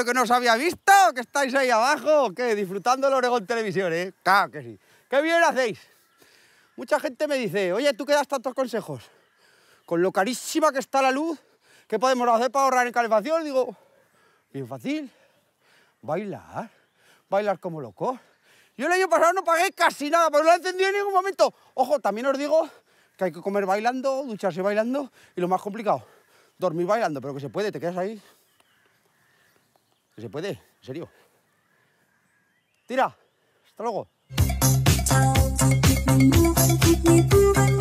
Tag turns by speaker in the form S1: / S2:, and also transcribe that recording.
S1: que no os había visto, que estáis ahí abajo, que disfrutando el Oregón Televisión, ¿eh? Claro que sí. ¡Qué bien hacéis! Mucha gente me dice, oye, ¿tú qué das tantos consejos? Con lo carísima que está la luz, ¿qué podemos hacer para ahorrar en calefacción? Digo, bien fácil, bailar, bailar como loco. Yo el año pasado no pagué casi nada, pero no lo encendí en ningún momento. Ojo, también os digo que hay que comer bailando, ducharse bailando y lo más complicado, dormir bailando, pero que se puede, te quedas ahí. Que se puede, en serio. Tira, hasta luego.